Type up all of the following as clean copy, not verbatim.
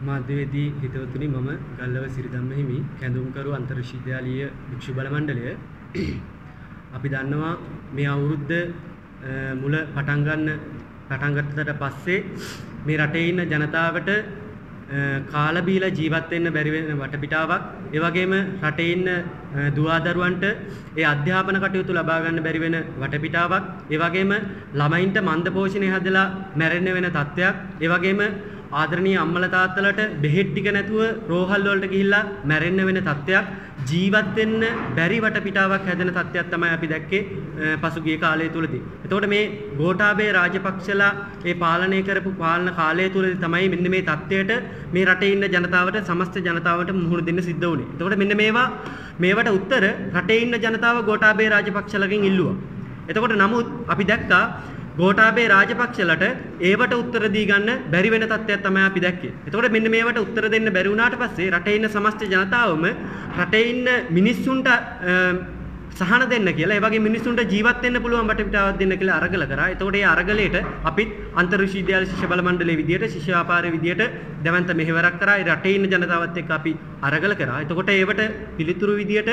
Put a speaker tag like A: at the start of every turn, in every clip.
A: මාධ්‍යවේදී හිතවතුනි මම ගල්ලව සිරිධම්ම හිමි කැඳවුම්කරු අන්තර් විශ්වවිද්‍යාලීය භික්ෂු බල මණ්ඩලය අපි දන්නවා මේ අවුරුද්ද මුල පටන් ගත්තට පස්සේ මේ රටේ ඉන්න ජනතාවට කාලා බීලා ජීවත් වෙන්න බැරි වෙන වටපිටාවක් ඒ වගේම රටේ ඉන්න දුවදරුවන්ට ඒ අධ්‍යාපන කටයුතු ලබා ගන්න බැරි වෙන වටපිටාවක් ඒ වගේම ළමයින්ට මන්ද පෝෂණය හදලා මැරෙන්න වෙන තත්ත්වයක් ඒ වගේම ආදරණීය අම්මලා තාත්තලාට බෙහෙත් ටික නැතුව රෝහල් වලට ගිහිල්ලා මැරෙන්න වෙන තත්ත්වයක් ජීවත් වෙන්න බැරි වටපිටාවක් හැදෙන තත්ත්වයක් තමයි අපි දැක්කේ පසුගිය කාලය තුලදී. එතකොට මේ ගෝඨාභය රාජපක්ෂලා ඒ පාලනය කරපු පාලන කාලය තුලදී තමයි මෙන්න මේ තත්ත්වයට මේ රටේ ඉන්න ජනතාවට සමස්ත ජනතාවට මුහුණ දෙන්න සිද්ධ වුණේ. එතකොට මෙන්න මේවට උත්තර රටේ ඉන්න ජනතාව ගෝඨාභය රාජපක්ෂලගෙන් ඉල්ලුවා. එතකොට නමුත් අපි දැක්කා ගෝඨාභය රාජපක්ෂලට ඒවට උත්තර දී ගන්න බැරි වෙන තත්ත්වයක් තමයි අපි දැක්කේ. එතකොට මෙන්න මේවට උත්තර දෙන්න බැරි වුණාට පස්සේ රටේ ඉන්න සමස්ත ජනතාවම රටේ ඉන්න මිනිස්සුන්ට සහන දෙන්න කියලා, ඒ වගේ මිනිස්සුන්ට ජීවත් වෙන්න පුළුවන් වටපිටාවක් දෙන්න කියලා අරගල කරා. එතකොට ඒ අරගලයට අපිත් අන්තර් විශ්වවිද්‍යාල ශිෂ්‍ය බල මණ්ඩලයේ විදියට ශිෂ්‍ය ව්‍යාපාරයේ විදියට දැවන්ත මෙහෙවරක් කරා. ඒ රටේ ඉන්න ජනතාවත් එක්ක අපි අරගල කරා. එතකොට ඒවට පිළිතුරු විදියට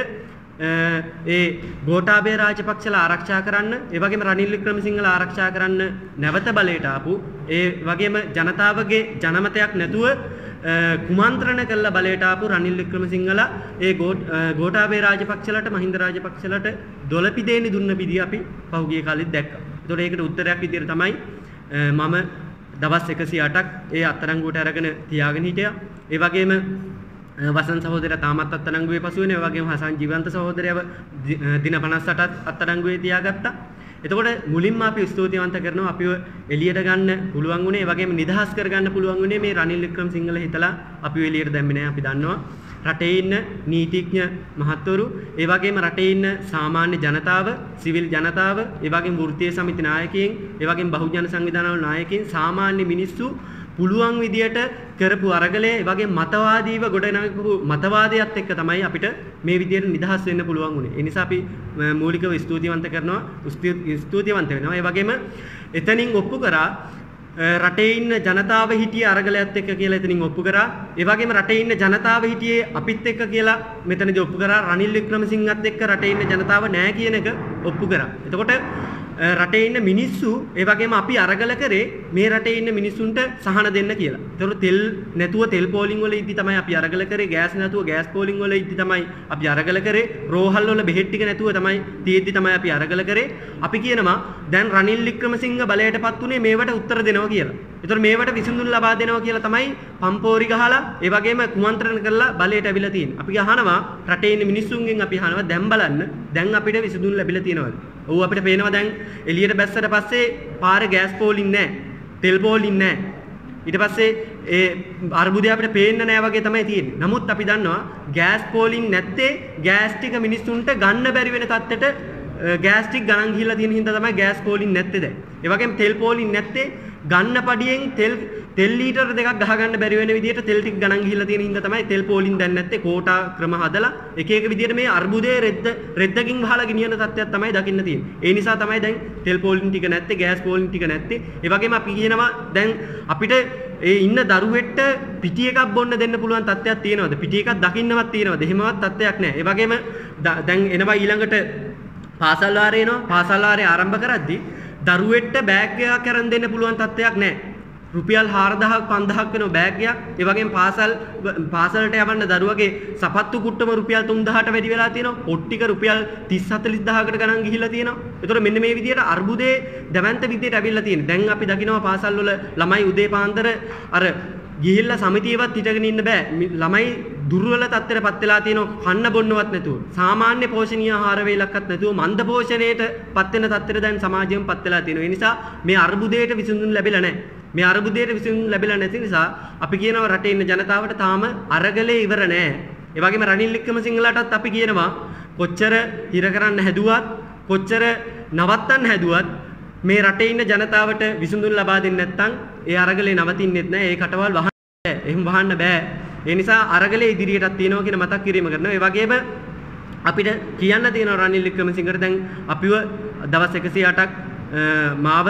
A: ඒ ගෝඨාභය රාජපක්ෂලා ආරක්ෂා කරන්න ඒ වගේම රනිල් වික්‍රමසිංහලා ආරක්ෂා කරන්න නැවත බලයට ආපු ඒ වගේම ජනතාවගේ ජනමතයක් නැතුව කුමන්ත්‍රණ කළ බලයට ආපු රනිල් වික්‍රමසිංහලා ඒ ගෝඨාභය රාජපක්ෂලට මහින්ද රාජපක්ෂලට දොළපි දෙන්නේ දුන්න පිළිය අපි පහුගිය කාලෙත් දැක්කා. ඒතකොට ඒකට උත්තරයක් විදියට තමයි මම දවස් 108ක් ඒ අත්අඩංගුවට අරගෙන තියාගෙන හිටියා. ඒ වගේම වසන්ත සහෝදරයා තාමත් අත්අඩංගුවේ පසු වෙනවා. ඒ වගේම හසන් ජීවන්ත සහෝදරයව දින 58ක් අත්අඩංගුවේ තියාගත්තා. එතකොට මුලින්ම අපි ස්තුතිවන්ත කරනවා අපිව එළියට ගන්න පුළුවන් වුණේ, ඒ වගේම නිදහස් කරගන්න පුළුවන් වුණේ මේ රනිල් වික්‍රමසිංහල හිතලා අපිව එළියට දැම්මේ නැහැ. අපි දන්නවා රටේ ඉන්න නීතිඥ මහත්වරු, ඒ වගේම රටේ ඉන්න සාමාන්‍ය ජනතාව, සිවිල් ජනතාව, ඒ වගේම වෘත්තීය සමිති නායකයින්, ඒ වගේම බහුජන සංවිධානවල නායකයින්, සාමාන්‍ය මිනිස්සු පුළුවන් විදියට කරපු අරගලයේ ඒ වගේ මතවාදීව ගොඩනගපු මතවාදයත් එක්ක තමයි අපිට මේ විදියට නිදහස් වෙන්න පුළුවන් වුණේ. ඒ නිසා අපි මූලිකව ස්තුතිවන්ත වෙනවා. ඒ වගේම එතනින් ඔප්පු කරා රටේ ඉන්න ජනතාව හිටියේ අරගලයත් එක්ක කියලා එතනින් ඔප්පු කරා. ඒ වගේම රටේ ඉන්න ජනතාව හිටියේ අපිත් එක්ක කියලා මෙතනදී ඔප්පු කරා. රනිල් වික්‍රමසිංහත් එක්ක රටේ ඉන්න ජනතාව නැහැ කියන එක ඔප්පු කරා. එතකොට රටේ ඉන්න මිනිස්සු ඒ වගේම අපි අරගල කරේ මේ රටේ ඉන්න මිනිස්සුන්ට සහන දෙන්න කියලා. ඒතකොට තෙල් නැතුව තෙල් පෝලිං වල ඉද්දි තමයි අපි අරගල කරේ, ගෑස් නැතුව ගෑස් පෝලිං වල ඉද්දි තමයි අපි අරගල කරේ, රෝහල් වල බෙහෙත් ටික නැතුව තමයි තියෙද්දි තමයි අපි අරගල කරේ. අපි කියනවා දැන් රනිල් වික්‍රමසිංහ බලයටපත් උනේ මේවට උත්තර දෙනවා කියලා. ඒතකොට මේවට විසඳුම් ලබා දෙනවා කියලා තමයි පම්පෝරි ගහලා ඒ වගේම කුමන්ත්‍රණ කරලා බලයට අවිලා තියෙන්නේ. අපි අහනවා රටේ ඉන්න මිනිස්සුන්ගෙන් අපි අහනවා දැන් බලන්න දැන් අපිට විසඳුම් ලැබිලා තියෙනවද? ඔව් අපිට පේනවා දැන් එළියට බැස්සට පස්සේ පාරේ ගෑස් පෝලින් නැහැ, තෙල් පෝලින් නැහැ. ඊට පස්සේ ඒ අර්බුදය අපිට පේන්න නැහැ වගේ තමයි තියෙන්නේ. නමුත් අපි දන්නවා ගෑස් පෝලින් නැත්තේ ගෑස් ටික මිනිස්සුන්ට ගන්න බැරි වෙන තත්ත්වයට ගෑස් ටික ගණන් ගිහිල්ලා තියෙන හින්දා තමයි ගෑස් පෝලින් නැත්තේ දැන්. ඒ වගේම තෙල් පෝලින් නැත්තේ ගන්න පඩියෙන් තෙල් ලීටර දෙකක් ගහ ගන්න බැරි වෙන විදිහට තෙල් ටික ගණන් ගිහිල්ලා තියෙන හින්දා තමයි තෙල් පෝලින් දැන් නැත්තේ. කෝටා ක්‍රම හදලා එක එක විදිහට මේ අර්බුදයේ රෙද්දකින් වහලා ගෙනියන තත්ත්වයක් තමයි දකින්න තියෙන්නේ. ඒ නිසා තමයි දැන් තෙල් පෝලින් ටික නැත්තේ, ගෑස් පෝලින් ටික නැත්තේ. ඒ වගේම අපි කියනවා දැන් අපිට ඒ ඉන්න දරුවෙක්ට පිටි එකක් බොන්න දෙන්න පුළුවන් තත්ත්වයක් තියෙනවද? පිටි එකක් දකින්නවත් තියෙනවද? එහෙමවත් තත්ත්වයක් නැහැ. ඒ වගේම දැන් එනවා ඊළඟට පාසල් වාරේ එනවා. පාසල් වාරේ ආරම්භ කරද්දී දරුවෙක්ට බෑග් එකක් අරන් දෙන්න පුළුවන් තත්ත්වයක් නැහැ. රුපියල් 4000ක් 5000ක් වෙන බෑග් එකක්. ඒ වගේම පාසලට යවන්න දරුවගේ සපත්තු කුට්ටම රුපියල් 3000ට වැඩි වෙලා තියෙනවා. පොට් ටික රුපියල් 30 40000කට ගණන් ගිහිල්ලා තියෙනවා. ඒතකොට මෙන්න මේ විදිහට අර්බුදේ දැවැන්ත විදිහට ඇවිල්ලා තියෙනවා. දැන් අපි දකිනවා පාසල් වල ළමයි උදේ පාන්දර අර ගිහිල්ලා සමිතියවත් හිටගෙන ඉන්න බෑ. ළමයි දුර්වල තත්ත්වයටපත් වෙලා තියෙනවා, කන්න බොන්නවත් නැතුව. සාමාන්‍ය පෝෂණීය ආහාර වේලක්වත් නැතුව මන්ද පෝෂණයටපත් වෙන තත්ත්වයට දැන් සමාජයෙන්පත් වෙලා තියෙනවා. ඒ නිසා මේ අර්බුදයට විසඳුම් ලැබිලා නැහැ. මේ අර්බුදයට විසඳුම් ලැබිලා නැති නිසා අපි කියනවා රටේ ඉන්න ජනතාවට තාම අරගලේ ඉවර නැහැ. ඒ වගේම රනිල් වික්‍රමසිංහලටත් අපි කියනවා කොච්චර හිර කරන්න හැදුවත්, කොච්චර නවත්තන්න හැදුවත් මේ රටේ ඉන්න ජනතාවට විසඳුම් ලබා දෙන්නේ නැත්නම් ඒ අරගලේ නවතින්නෙත් නැහැ. ඒ කටවල් වහන්න බෑ. එහෙම වහන්න බෑ. ඒ නිසා අරගලේ ඉදිරියටත් තියෙනවා කියන මතක් කිරීම කරනවා. ඒ වගේම අපිට කියන්න තියෙනවා රනිල් වික්‍රමසිංහට දැන් අපිව දවස් 108ක් මාව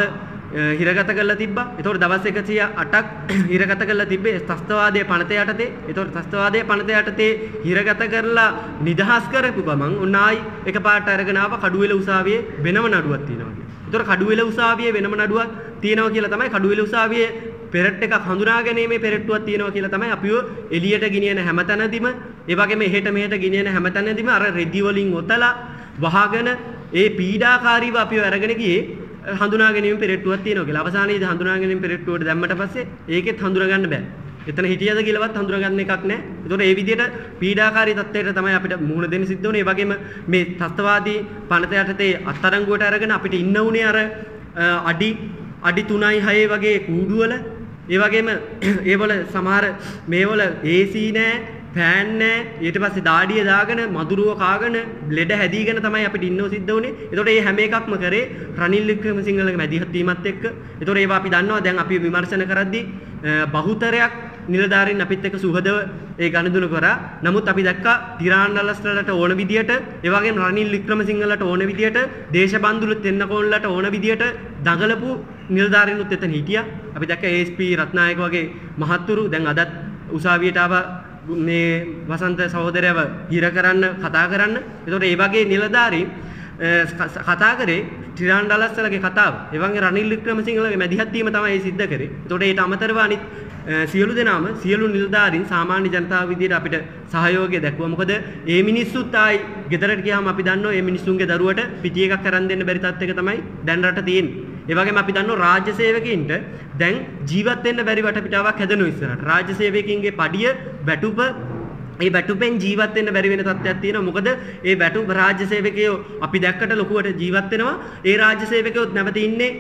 A: හිරගත කරලා තිබ්බා. ඒතකොට දවස් 108ක් හිරගත කරලා තිබ්බේ ත්‍ස්තවාදයේ පනත යටතේ. ඒතකොට ත්‍ස්තවාදයේ පනත යටතේ හිරගත කරලා නිදහස් කරපු ගමන් උන් ආයි එකපාරට අරගෙන ආව කඩුවෙල උසාවියේ වෙනම නඩුවක් තියෙනවා කියලා. ඒතකොට කඩුවෙල උසාවියේ වෙනම නඩුවක් තියෙනවා කියලා තමයි කඩුවෙල උසාවියේ පෙරට් එකක් හඳුනා ගැනීමේ පෙරට්ටුවක් තියෙනවා කියලා තමයි අපිව එළියට ගෙනියන හැමතැනදීම ඒ වගේම එහෙට මෙහෙට ගෙනියන හැමතැනදීම අර රෙදි වලින් ඔතලා වහගෙන ඒ පීඩාකාරීව අපිව අරගෙන ගියේ හඳුනා ගැනීම පෙරට්ටුවක් තියෙනවා කියලා. අවසානයේදී හඳුනා ගැනීම පෙරට්ටුවට දැම්මට පස්සේ ඒකෙත් හඳුනා ගන්න බෑ. එතන හිටියද කියලාවත් හඳුනා ගන්න එකක් නැහැ. ඒතකොට ඒ විදිහට පීඩාකාරී තත්ත්වයට තමයි අපිට මුහුණ දෙන්න සිද්ධ වුනේ. ඒ වගේම මේ ත්‍ස්තවාදී පනත යටතේ අත්අඩංගුවට අරගෙන අපිට ඉන්න උනේ අර අඩි 3යි 6 වගේ කූඩුවල. ඒ වගේම ඒවල සමහර මේවල AC නෑ, ෆෑන් නෑ. ඊට පස්සේ දාඩිය දාගෙන මදුරුව කාගෙන ලෙඩ හැදීගෙන තමයි අපිට ඉන්නව සිද්ධ වුනේ. ඒතකොට මේ හැම එකක්ම කරේ රනිල් වික්‍රමසිංහලගේ මැදිහත් වීමත් එක්ක. ඒතකොට ඒවා අපි දන්නවා දැන් අපි විමර්ශන කරද්දී බහුතරයක් නිලධාරීන් අපිත් එක්ක සුහදව ඒ ගනුදෙනු කරා. නමුත් අපි දැක්කා තිරාන්ඩලස්ලට ඕන විදියට, ඒ වගේම රනිල් වික්‍රමසිංහලට ඕන විදියට, දේශබන්දුලුත් එන්නකෝන්ලට ඕන විදියට දඟලපු නිලධාරීනුත් එතන හිටියා. අපි දැක්ක ASP රත්නායක වගේ මහත්තුරු දැන් අදත් උසාවියට ආව මේ වසන්ත සහෝදරයව හිර කරන්න කතා කරන්න. ඒතකොට ඒ වගේ නිලධාරීන් කතා කරේ තිරාන්ඩලස්ලගේ කතාව. ඒ වගේ රනිල් වික්‍රමසිංහලගේ මැදිහත් වීම තමයි සිද්ධ කරේ. ඒතකොට ඒට අමතරව අනිත් සියලු දෙනාම සියලු නිලධාරීන් සාමාන්‍ය ජනතාව විදියට අපිට සහයෝගය දැක්වුවා. මොකද මේ මිනිස්සුත් ආයි ගෙදරට ගියාම අපි දන්නවා මේ මිනිස්සුන්ගේ දරුවට පිටි එකක් අරන් දෙන්න බැරි තත්ත්වයක තමයි දැන් රට තියෙන්නේ. ඒ වගේම අපි දන්නවා රාජ්‍ය සේවකයින්ට දැන් ජීවත් වෙන්න බැරි වටපිටාවක් හැදෙනවා ඉස්සරහට. රාජ්‍ය සේවකයින්ගේ පඩිය වැටුප ඒ වැටුපෙන් ජීවත් වෙන්න බැරි වෙන තත්ත්වයක් තියෙනවා. මොකද ඒ වැටුප රාජ්‍ය සේවකයෝ අපි දැක්කට ලොකුවට ජීවත් වෙනවා. ඒ රාජ්‍ය සේවකයෝත් නැවත ඉන්නේ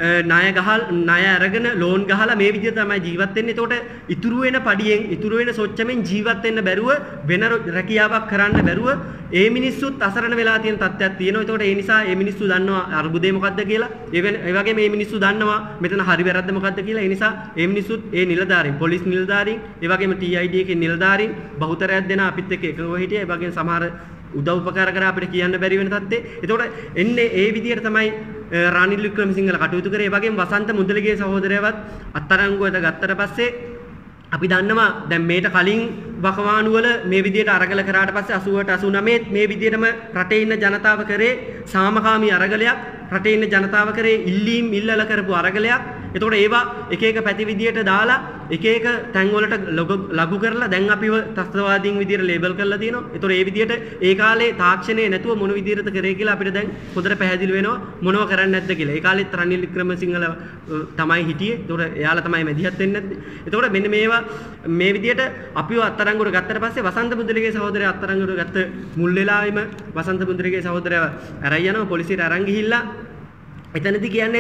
A: ණය අරගෙන ලෝන් ගහලා මේ විදිහට තමයි ජීවත් වෙන්නේ. එතකොට ඉතුරු වෙන පඩියෙන් ඉතුරු වෙන සොච්චමෙන් ජීවත් වෙන්න බැරුව වෙන රැකියාවක් කරන්න බැරුව ඒ මිනිස්සුත් අසරණ වෙලා තියෙන තත්ත්වයක් තියෙනවා. එතකොට ඒ නිසා මේ මිනිස්සු දන්නවා අර්බුදේ මොකද්ද කියලා. ඒ වගේම මේ මිනිස්සු දන්නවා මෙතන හරි වැරද්ද මොකද්ද කියලා. ඒ නිසා මේ මිනිස්සුත් ඒ නිලධාරීන්, පොලිස් නිලධාරීන්, ඒ වගේම TID එකේ නිලධාරීන් බහුතරයක් දෙනා අපිත් එක්ක එකව හිටියා. ඒ වගේම සමහර උදව් උපකාර කරා අපිට කියන්න බැරි වෙන තත්ත්වේ. එතකොට එන්නේ ඒ විදිහට තමයි රනිල් වික්‍රමසිංහල කටයුතු කරේ. ඒ වගේම වසන්ත මුදලිගේ සහෝදරයවත් අත්අඩංගුවට ගත්තට පස්සේ අපි දන්නවා දැන් මේට කලින් වකවානුවල මේ විදිහට අරගල කරාට පස්සේ 88 89 මේ විදිහටම රටේ ඉන්න ජනතාව කරේ සාමකාමී අරගලයක්. රටේ ඉන්න ජනතාව කරේ ඉල්ලීම් ඉල්ලලා කරපු අරගලයක්. එතකොට ඒවා එක එක පැති විදිහට දාලා එක එක තැන් වලට ලඝු කරලා දැන් අපිව ත්‍ස්තවාදීන් විදිහට ලේබල් කරලා තියෙනවා. එතකොට ඒ විදිහට ඒ කාලේ තාක්ෂණය නැතුව මොන විදිහටද කරේ කියලා අපිට දැන් හොඳට පැහැදිලි වෙනවා මොනව කරන්නේ නැද්ද කියලා. ඒ කාලෙත් රනිල් වික්‍රමසිංහල තමයි හිටියේ. එතකොට එයාලා තමයි මැදිහත් වෙන්නේ නැද්ද? එතකොට මෙන්න මේවා මේ විදිහට අපිව අත්අඩංගුවට ගත්තට පස්සේ වසන්ත මුදලිගේ සහෝදරයා අත්අඩංගුවට ගත්ත මුල් වෙලාවෙම වසන්ත මුදලිගේ සහෝදරයා අරන් යනවා පොලිසියට අරන් ගිහිල්ලා එතනදී කියන්නේ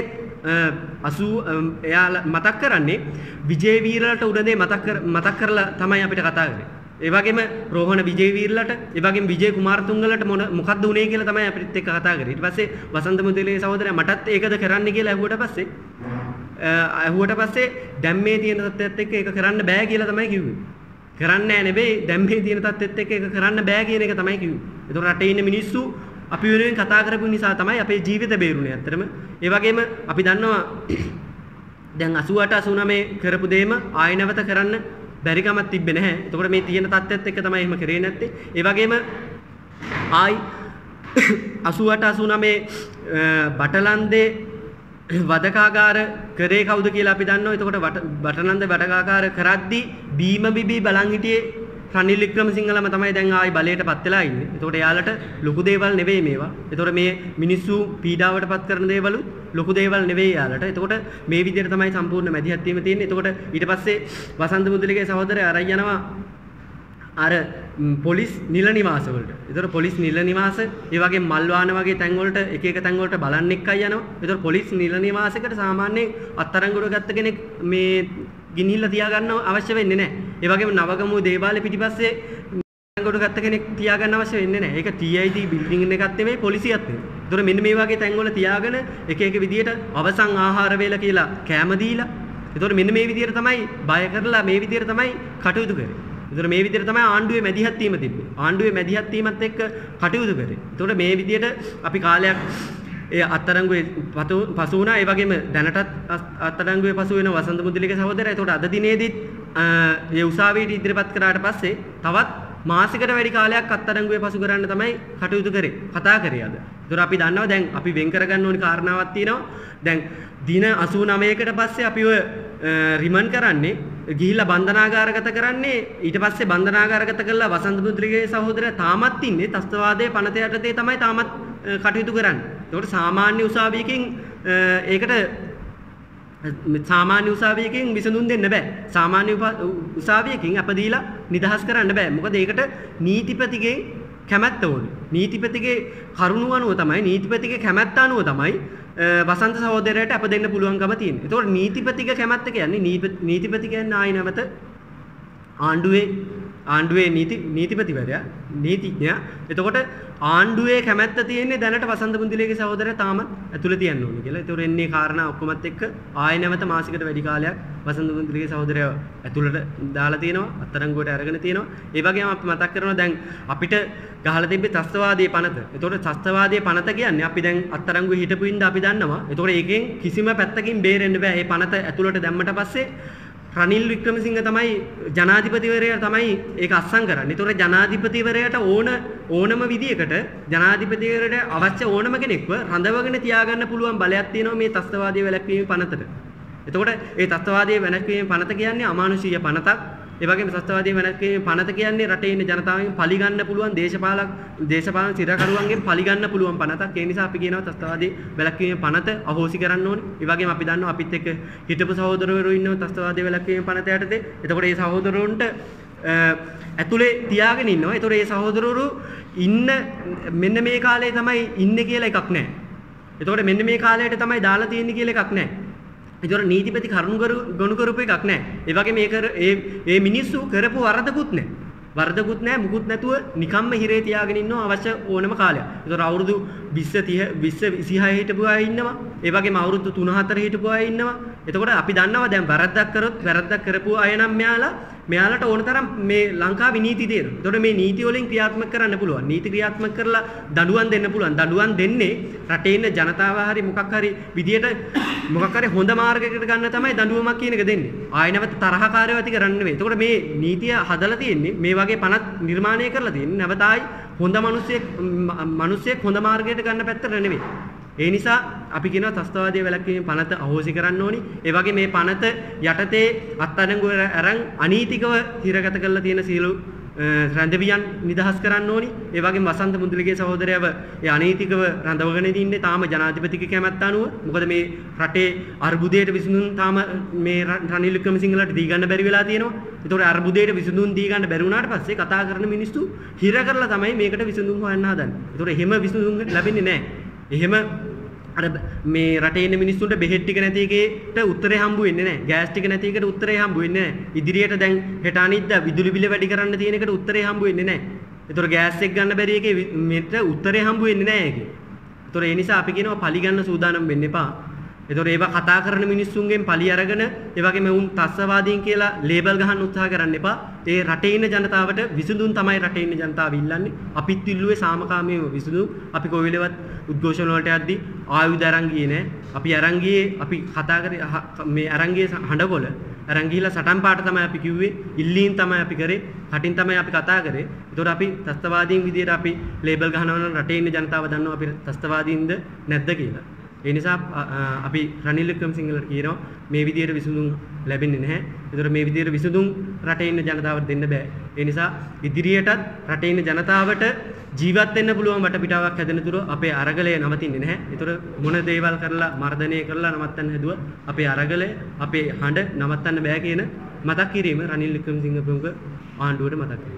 A: 80 එයාලා මතක් කරන්නේ විජේ වීරලට උඩදී මතක් කරලා තමයි අපිට කතා කරන්නේ. ඒ වගේම රෝහණ විජේ වීරලට, ඒ වගේම විජේ කුමාරතුංගලට මොකක්ද උනේ කියලා තමයි අපිත් එක්ක කතා කරේ. ඊට පස්සේ වසන්ත මුදලිගේ සහෝදරයා මටත් ඒකද කරන්න කියලා ඇහුවට පස්සේ දැන් මේ තියෙන තත්ත්වයට එක්ක ඒක කරන්න බෑ කියලා තමයි කිව්වේ. කරන්නේ නැහැ නෙවෙයි දැන් මේ තියෙන තත්ත්වෙත් එක්ක ඒක කරන්න බෑ කියන එක තමයි කිව්වේ. ඒතකොට රටේ ඉන්න මිනිස්සු අපි වෙනුවෙන් කතා කරපු නිසා තමයි අපේ ජීවිත බේරුනේ ඇත්තටම. ඒ වගේම අපි දන්නවා දැන් 88 89 කරපු දේම ආයෙ නැවත කරන්න බැරි කමක් තිබ්බේ නැහැ. එතකොට මේ තියෙන තත්ත්වෙත් එක්ක තමයි එහෙම කරේ නැත්තේ. ඒ වගේම ආයි 88 89 බටලන්දේ වදකාගාර කරේ කවුද කියලා අපි දන්නවා. එතකොට බටලන්ද වදකාගාර කරද්දී බීම බිබී බලන් හිටියේ රනිල් වික්‍රමසිංහලම තමයි දැන් ආයි බලයටපත් වෙලා ඉන්නේ. එතකොට එයාලට ලොකු දේවල් නෙවෙයි මේවා. එතකොට මේ මිනිස්සු පීඩාවටපත් කරන දේවලු ලොකු දේවල් නෙවෙයි එයාලට. එතකොට මේ විදිහට තමයි සම්පූර්ණ මැදිහත් වීම තියෙන්නේ. එතකොට ඊට පස්සේ වසන්ත මුදලිගේ සහෝදරයා අරන් යනවා අර පොලිස් නිල නිවාස වලට. ඒතර පොලිස් නිල නිවාස, ඒ වගේ මල්වාන වගේ තැන් වලට එක එක තැන් වලට බලන්න එක්කයි යනවා. ඒතර පොලිස් නිල නිවාසයකට සාමාන්‍යයෙන් අත්අඩංගුවට ගත්ත කෙනෙක් මේ ගිනිහිල්ලා තියාගන්න අවශ්‍ය වෙන්නේ නැහැ. ඒ වගේම නවගමුව දේවාලේ පිටිපස්සේ අත්අඩංගුවට ගත්ත කෙනෙක් තියාගන්න අවශ්‍ය වෙන්නේ නැහැ. ඒක TID බිල්ඩින් එකක් නෙමෙයි පොලිසියත් නෙමෙයි. ඒතර මෙන්න මේ වගේ තැන් වල තියාගෙන එක එක විදියට අවසන් ආහාර වේල කියලා කැම දීලා. ඒතර මෙන්න මේ විදියට තමයි බය කරලා මේ විදියට තමයි කටයුතු කරේ. ඒතර මේ විදිහට තමයි ආණ්ඩුවේ මැදිහත් වීම තිබ්බේ. ආණ්ඩුවේ මැදිහත් වීමත් එක්ක කටයුතු කරේ. ඒතකොට මේ විදිහට අපි කාලයක් ඒ අත්අඩංගුවේ පසු වුණා. ඒ වගේම දැනටත් අත්අඩංගුවේ පසු වෙන වසන්ත මුදලිගේ සහෝදරයා. ඒතකොට අද දිනේදීත් ඒ උසාවියට ඉදිරිපත් කරාට පස්සේ තවත් මාසිකට වැඩි කාලයක් අත්අඩංගුවේ පසු කරන්න තමයි කටයුතු කරේ. කතා කරේ අද. ඒතකොට අපි දන්නවා දැන් අපි වෙන් කරගන්න ඕනි කාරණාවක් තියෙනවා. දැන් දින 89කට පස්සේ අපි ඔය රිමන්ඩ් කරන්නේ ගිහිල්ලා බන්ධනාගාරගත කරන්නේ ඊට පස්සේ බන්ධනාගාරගත කළා වසන්ත මුද්‍රිගේ සහෝදරයා තාමත් ඉන්නේ ත්‍ස්තවාදයේ පනත යටතේ තමයි තාමත් කටයුතු කරන්නේ. ඒකට සාමාන්‍ය උසාවියකින් ඒකට සාමාන්‍ය උසාවියකින් විසඳුම් දෙන්න බෑ. සාමාන්‍ය උසාවියකින් අප දීලා නිදහස් කරන්න බෑ. මොකද ඒකට නීතිපතිගේ කැමැත්ත ඕනේ. නීතිපතිගේ කරුණු අනුව තමයි නීතිපතිගේ කැමැත්ත අනුව තමයි වසන්ත සහෝදරයට අප දෙන්න පුළුවන්කම තියෙනවා. ඒතකොට නීතිපතිගේ කැමැත්ත කියන්නේ නීතිපති කියන්නේ ආයි නැවත ආණ්ඩුවේ නීතිපතිවරයා නීතිඥයා. එතකොට ආණ්ඩුවේ කැමැත්ත තියෙන්නේ දැනට වසන්ත මුදලිගේ සහෝදරයා තාම ඇතුළේ තියන්න ඕනේ කියලා. ඒතකොට එන්නේ කාරණා ඔක්කොමත් එක්ක ආයි නැවත මාසිකට වැඩි කාලයක් වසන්ත මුදලිගේ සහෝදරයා ඇතුළට දාලා තියෙනවා. අත්අඩංගුවට අරගෙන තියෙනවා. ඒ වගේම අපි මතක් කරනවා දැන් අපිට ගහලා තිබ්බේ ත්‍ස්තවාදයේ පනත. ඒතකොට ත්‍ස්තවාදයේ පනත කියන්නේ අපි දැන් අත්අඩංගුවේ හිටපු ඉඳ අපි දන්නවා. ඒතකොට ඒකෙන් කිසිම පැත්තකින් බේරෙන්න බෑ. මේ පනත ඇතුළට දැම්මට පස්සේ රනිල් වික්‍රමසිංහ තමයි ජනාධිපතිවරයා තමයි ඒක අත්සන් කරන්නේ. ඒතකොට ජනාධිපතිවරයාට ඕනම විදියකට ජනාධිපතිවරයාට අවශ්‍ය ඕනම කෙනෙක්ව රඳවගෙන තියාගන්න පුළුවන් බලයක් තියෙනවා මේ ත්‍ස්තවාදයේ වැළැක්වීමේ පනතට. එතකොට ඒ ත්‍ස්තවාදයේ වැළැක්වීමේ පනත කියන්නේ අමානුෂීය පනතක්. ඒ වගේම ත්‍ස්තවාදයේ වැළැක්වීමේ පනත කියන්නේ රටේ ඉන්න ජනතාවගෙන් පලිගන්න පුළුවන් දේශපාලන සිරකරුවන්ගෙන් පලිගන්න පුළුවන් පනතක්. ඒ නිසා අපි කියනවා ත්‍ස්තවාදයේ වැළැක්වීමේ පනත අහෝසි කරන්න ඕනේ. ඒ වගේම අපි දන්නවා අපිත් එක්ක හිටපු සහෝදරවරු ඉන්නවා ත්‍ස්තවාදයේ වැළැක්වීමේ පනත යටතේ. එතකොට මේ සහෝදරවරුන්ට ඇතුලේ තියාගෙන ඉන්නවා. ඒතකොට මේ සහෝදරවරු ඉන්න මෙන්න මේ කාලේ තමයි ඉන්නේ කියලා එකක් නැහැ. එතකොට මෙන්න මේ කාලයට තමයි දාලා තියෙන්නේ කියලා එකක් නැහැ. ඒතර නීතිපති ගොනු කරපු එකක් නැහැ. ඒ වගේම මේ මිනිස්සු කරපු වරදකුත් නැහැ. වරදකුත් නැහැ මුකුත් නැතුව නිකම්ම හිරේ තියාගෙන ඉන්නවා අවශ්‍ය ඕනම කාලයක්. ඒතර අවුරුදු 20 30 20 26 හිටපු අය ඉන්නවා. ඒ වගේම අවුරුදු 3 4 හිටපු අය ඉන්නවා. එතකොට අපි දන්නවා දැන් වැරද්දක් කරපු අය නම් මෙයාලට ඕන තරම් මේ ලංකාවේ නීති තියෙනවා. එතකොට මේ නීති වලින් ක්‍රියාත්මක කරන්න පුළුවන්. නීති ක්‍රියාත්මක කරලා දඬුවම් දෙන්න පුළුවන්. දඬුවම් දෙන්නේ රටේ ඉන්න ජනතාව හරි මොකක් හරි විදියට මොකක් හරි හොඳ මාර්ගයකට ගන්න තමයි දඬුවමක් කියන එක දෙන්නේ. ආයෙ නැවත තරහකාරයව ඇති කරන්න නෙවෙයි. එතකොට මේ නීතිය හදලා තියෙන්නේ මේ වගේ පනත් නිර්මාණය කරලා තියෙන්නේ නැවත ආයි හොඳ මිනිස්සෙක් හොඳ මාර්ගයට ගන්න පැත්තට නෙවෙයි. ඒ නිසා අපි කියනවා ත්‍ස්තවාදයේ වැළැක්වීමේ පනත අහෝසි කරන්න ඕනි. ඒ වගේ මේ පනත යටතේ අත්අඩංගුව අරන් අනීතිකව හිරගත කරලා තියෙන සියලු රැඳවියන් නිදහස් කරන්න ඕනි. ඒ වගේම වසන්ත මුදලිගේ සහෝදරයව ඒ අනීතිකව රඳවගෙන ඉන්නේ තාම ජනාධිපතිගේ කැමැත්ත අනුව. මොකද මේ රටේ අර්බුදයට විසඳුම් තාම මේ රනිල් වික්‍රමසිංහලට දී ගන්න බැරි වෙලා තියෙනවා. ඒතකොට අර්බුදයට විසඳුම් දී ගන්න බැරි වුණාට පස්සේ කතා කරන මිනිස්සු හිර කරලා තමයි මේකට විසඳුම් හොයන්න හදන්නේ. ඒතකොට එහෙම විසඳුම් ලැබෙන්නේ නැහැ. එහෙම අර මේ රටේ ඉන්න මිනිස්සුන්ට බෙහෙත් ටික නැති එකේට උත්තරේ හම්බ වෙන්නේ නැහැ. ගෑස් ටික නැති එකට උත්තරේ හම්බ වෙන්නේ නැහැ. ඉදිරියට දැන් හෙට අනිද්දා විදුලි බිල වැඩි කරන්න තියෙන එකට උත්තරේ හම්බ වෙන්නේ නැහැ. ඒතර ගෑස් එක ගන්න බැරි එකේ මෙට උත්තරේ හම්බ වෙන්නේ නැහැ ඒකේ. ඒතර ඒ නිසා අපි කියනවා පලි ගන්න සූදානම් වෙන්න එපා. ඒතර ඒවා කතා කරන මිනිස්සුන්ගෙන් පලි අරගෙන ඒ වගේම උන් තස්සවාදීන් කියලා ලේබල් ගහන්න උත්සාහ කරන්න එපා. ඒ රටේ ඉන්න ජනතාවට විසඳුම් තමයි රටේ ඉන්න ජනතාව ඉල්ලන්නේ. අපිත් ඉල්ලුවේ සාමකාමීව විසඳුම්. අපි කොවිලවත් උද්ඝෝෂණ වලට යද්දි ආයුධ අරන් ගියේ නෑ. අපි අරන් ගියේ අපි කතා කරේ මේ අරන් ගියේ හඬකොල. අරන් ගිහිලා සටන් පාට තමයි අපි කිව්වේ. ඉල්ලීම් තමයි අපි කරේ. කටින් තමයි අපි කතා කරේ. ඒතකොට අපි තස්තවාදීන් විදියට අපි ලේබල් ගහනවා නම් රටේ ඉන්න ජනතාව දන්නවා අපි තස්තවාදීන්ද නැද්ද කියලා. ඒ නිසා අපි රනිල් වික්‍රමසිංහලට කියනවා මේ විදියට විසඳුම් ලැබෙන්නේ නැහැ. ඒතර මේ විදියට විසඳුම් රටේ ඉන්න ජනතාවට දෙන්න බෑ. ඒ නිසා ඉදිරියටත් රටේ ඉන්න ජනතාවට ජීවත් වෙන්න පුළුවන් වටපිටාවක් හැදෙන තුරු අපේ අරගලය නවතින්නේ නැහැ. ඒතර මොන දේවල් කරලා මර්ධනය කරලා නවත්තන්න හැදුවා අපේ අරගලය අපේ හඬ නවත්තන්න බෑ කියන මතක් කිරීම රනිල් වික්‍රමසිංහ ප්‍රමුඛ ආණ්ඩුවට මතක්